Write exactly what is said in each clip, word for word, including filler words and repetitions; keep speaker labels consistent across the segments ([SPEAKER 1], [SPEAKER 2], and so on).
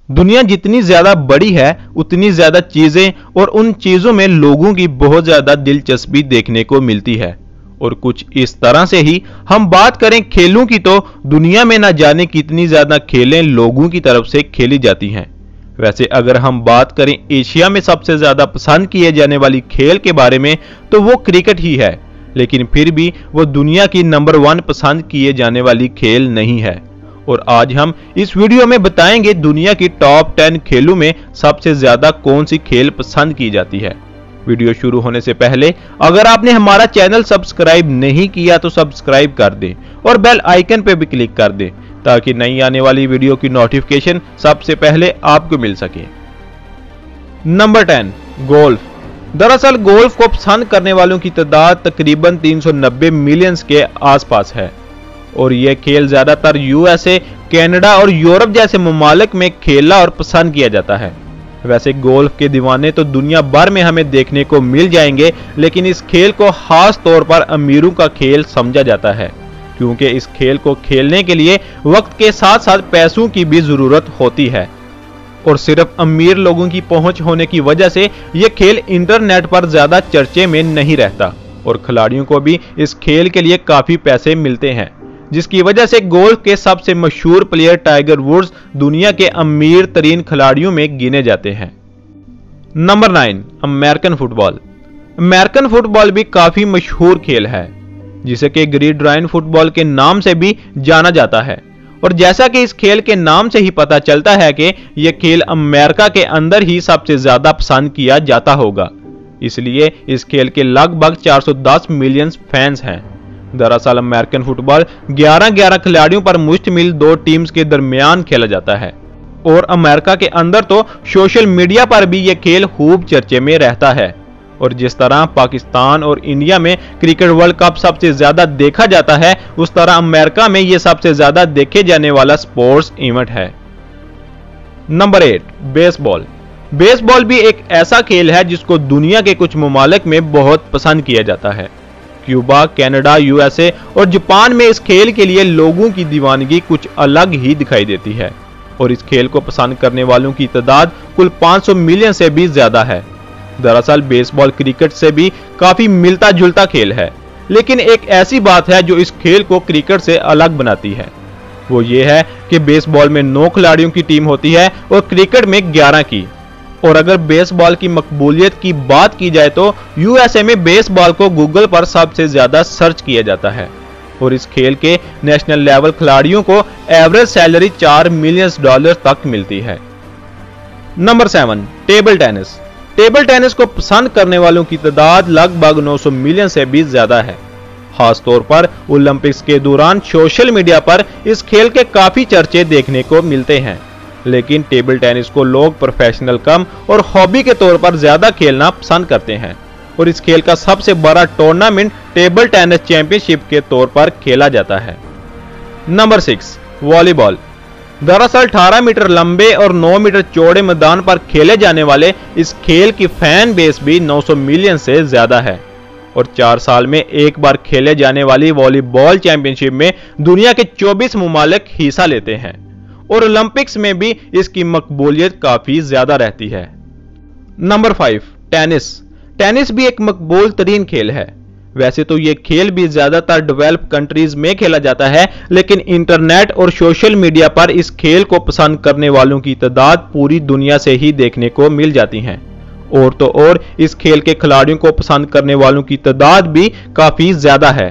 [SPEAKER 1] दुनिया जितनी ज्यादा बड़ी है उतनी ज्यादा चीजें और उन चीजों में लोगों की बहुत ज्यादा दिलचस्पी देखने को मिलती है। और कुछ इस तरह से ही हम बात करें खेलों की तो दुनिया में ना जाने कितनी ज्यादा खेलें लोगों की तरफ से खेली जाती हैं। वैसे अगर हम बात करें एशिया में सबसे ज्यादा पसंद किए जाने वाली खेल के बारे में तो वो क्रिकेट ही है, लेकिन फिर भी वो दुनिया की नंबर वन पसंद किए जाने वाली खेल नहीं है। और आज हम इस वीडियो में बताएंगे दुनिया की टॉप टेन खेलों में सबसे ज्यादा कौन सी खेल पसंद की जाती है। वीडियो शुरू होने से पहले अगर आपने हमारा चैनल सब्सक्राइब नहीं किया तो सब्सक्राइब कर दें और बेल आइकन पे भी क्लिक कर दें ताकि नई आने वाली वीडियो की नोटिफिकेशन सबसे पहले आपको मिल सके। Number ten, golf. दरअसल गोल्फ को पसंद करने वालों की तादाद तकरीबन तीन सौ नब्बे मिलियन के आसपास है और यह खेल ज्यादातर यूएसए, कनाडा और यूरोप जैसे ममालिक में खेला और पसंद किया जाता है। वैसे गोल्फ के दीवाने तो दुनिया भर में हमें देखने को मिल जाएंगे, लेकिन इस खेल को खास तौर पर अमीरों का खेल समझा जाता है क्योंकि इस खेल को खेलने के लिए वक्त के साथ साथ पैसों की भी जरूरत होती है और सिर्फ अमीर लोगों की पहुंच होने की वजह से यह खेल इंटरनेट पर ज्यादा चर्चे में नहीं रहता और खिलाड़ियों को भी इस खेल के लिए काफी पैसे मिलते हैं, जिसकी वजह से गोल्फ के सबसे मशहूर प्लेयर टाइगर वुड्स दुनिया के अमीर तरीन खिलाड़ियों में गिने जाते हैं। Number nine, American football. American football भी काफी मशहूर खेल है जिसे कि ग्रिडराइन फुटबॉल के नाम से भी जाना जाता है और जैसा कि इस खेल के नाम से ही पता चलता है कि यह खेल अमेरिका के अंदर ही सबसे ज्यादा पसंद किया जाता होगा, इसलिए इस खेल के लगभग चार सौ दस मिलियन फैंस हैं। दरअसल अमेरिकन फुटबॉल ग्यारह ग्यारह खिलाड़ियों पर मुश्तमिल दो टीम्स के दरमियान खेला जाता है और अमेरिका के अंदर तो सोशल मीडिया पर भी यह खेल खूब चर्चे में रहता है। और जिस तरह पाकिस्तान और इंडिया में क्रिकेट वर्ल्ड कप सबसे ज्यादा देखा जाता है, उस तरह अमेरिका में यह सबसे ज्यादा देखे जाने वाला स्पोर्ट्स इवेंट है। Number eight, baseball. बेसबॉल भी एक ऐसा खेल है जिसको दुनिया के कुछ ममालिक में बहुत पसंद किया जाता है। क्यूबा, कनाडा, यूएसए और जापान में इस खेल के लिए लोगों की दीवानगी कुछ अलग ही दिखाई देती है और इस खेल को पसंद करने वालों की तादाद कुल पाँच सौ मिलियन से भी ज्यादा है। दरअसल बेसबॉल क्रिकेट से भी काफी मिलता जुलता खेल है, लेकिन एक ऐसी बात है जो इस खेल को क्रिकेट से अलग बनाती है, वो ये है कि बेसबॉल में नौ खिलाड़ियों की टीम होती है और क्रिकेट में ग्यारह की। और अगर बेसबॉल की मकबूलियत की बात की जाए तो यूएसए में बेसबॉल को गूगल पर सबसे ज्यादा सर्च किया जाता है और इस खेल के नेशनल लेवल खिलाड़ियों को एवरेज सैलरी चार मिलियन डॉलर तक मिलती है। Number seven, table tennis. Table tennis को पसंद करने वालों की तादाद लगभग नौ सौ मिलियन से भी ज्यादा है। खास तौर पर ओलंपिक्स के दौरान सोशल मीडिया पर इस खेल के काफी चर्चे देखने को मिलते हैं, लेकिन टेबल टेनिस को लोग प्रोफेशनल कम और हॉबी के तौर पर ज्यादा खेलना पसंद करते हैं और इस खेल का सबसे बड़ा टूर्नामेंट टेबल टेनिस चैंपियनशिप के तौर पर खेला जाता है। Number six, volleyball. दरअसल अठारह मीटर लंबे और नौ मीटर चौड़े मैदान पर खेले जाने वाले इस खेल की फैन बेस भी नौ सौ मिलियन से ज्यादा है और चार साल में एक बार खेले जाने वाली वॉलीबॉल चैंपियनशिप में दुनिया के चौबीस ममालिक हिस्सा लेते हैं और ओलंपिक्स में भी इसकी मकबूलियत काफी ज्यादा रहती है। Number five, tennis. टेनिस भी एक मकबूल तरीन खेल है। वैसे तो ये खेल भी ज्यादातर डेवलप कंट्रीज में खेला जाता है, लेकिन इंटरनेट और सोशल मीडिया पर इस खेल को पसंद करने वालों की तादाद पूरी दुनिया से ही देखने को मिल जाती है और तो और इस खेल के खिलाड़ियों को पसंद करने वालों की तादाद भी काफी ज्यादा है।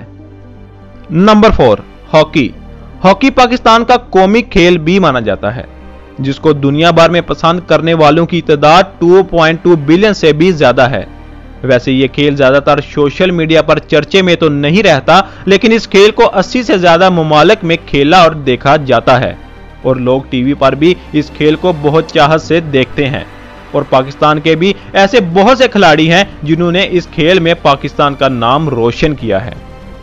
[SPEAKER 1] Number four, hockey. Hockey Pakistan का कौमी खेल भी माना जाता है जिसको दुनिया भर में पसंद करने वालों की तादाद दो पॉइंट दो बिलियन से भी ज्यादा है। वैसे ये खेल ज्यादातर सोशल मीडिया पर चर्चे में तो नहीं रहता, लेकिन इस खेल को अस्सी से ज्यादा ममालिक में खेला और देखा जाता है और लोग टीवी पर भी इस खेल को बहुत चाहत से देखते हैं और पाकिस्तान के भी ऐसे बहुत से खिलाड़ी हैं जिन्होंने इस खेल में पाकिस्तान का नाम रोशन किया है।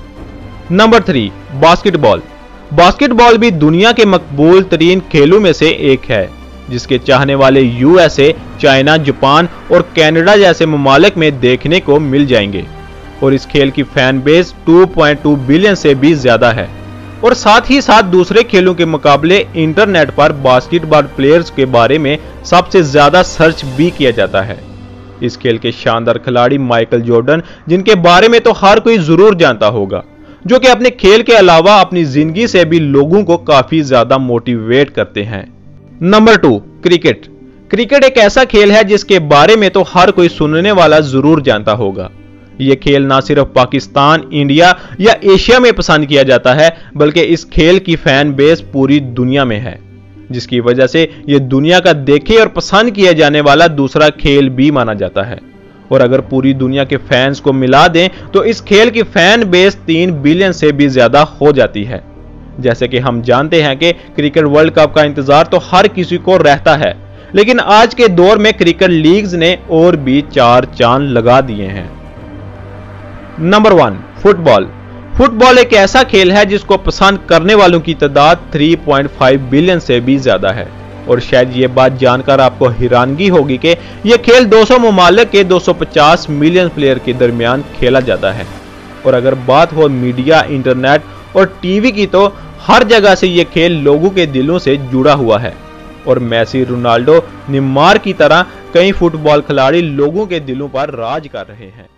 [SPEAKER 1] Number three, basketball. बास्केटबॉल भी दुनिया के मकबूल तरीन खेलों में से एक है जिसके चाहने वाले यूएसए, चाइना, जापान और कनाडा जैसे ममालिक में देखने को मिल जाएंगे और इस खेल की फैन बेस दो पॉइंट दो बिलियन से भी ज्यादा है। और साथ ही साथ दूसरे खेलों के मुकाबले इंटरनेट पर बास्केटबॉल प्लेयर्स के बारे में सबसे ज्यादा सर्च भी किया जाता है। इस खेल के शानदार खिलाड़ी माइकल जॉर्डन, जिनके बारे में तो हर कोई जरूर जानता होगा, जो कि अपने खेल के अलावा अपनी जिंदगी से भी लोगों को काफी ज्यादा मोटिवेट करते हैं। Number two, cricket. क्रिकेट एक ऐसा खेल है जिसके बारे में तो हर कोई सुनने वाला जरूर जानता होगा। यह खेल ना सिर्फ पाकिस्तान, इंडिया या एशिया में पसंद किया जाता है, बल्कि इस खेल की फैन बेस पूरी दुनिया में है, जिसकी वजह से यह दुनिया का देखे और पसंद किया जाने वाला दूसरा खेल भी माना जाता है। और अगर पूरी दुनिया के फैंस को मिला दें तो इस खेल की फैन बेस तीन बिलियन से भी ज्यादा हो जाती है। जैसे कि हम जानते हैं कि क्रिकेट वर्ल्ड कप का इंतजार तो हर किसी को रहता है, लेकिन आज के दौर में क्रिकेट लीग्स ने और भी चार चांद लगा दिए हैं। Number one, football. फुटबॉल एक ऐसा खेल है जिसको पसंद करने वालों की तादाद तीन पॉइंट पाँच बिलियन से भी ज्यादा है। और शायद ये बात जानकर आपको हैरानगी होगी कि यह खेल दो सौ ममालिक के दो सौ पचास मिलियन प्लेयर के दरमियान खेला जाता है। और अगर बात हो मीडिया, इंटरनेट और टीवी की, तो हर जगह से यह खेल लोगों के दिलों से जुड़ा हुआ है। और मेसी, रोनाल्डो, नेमार की तरह कई फुटबॉल खिलाड़ी लोगों के दिलों पर राज कर रहे हैं।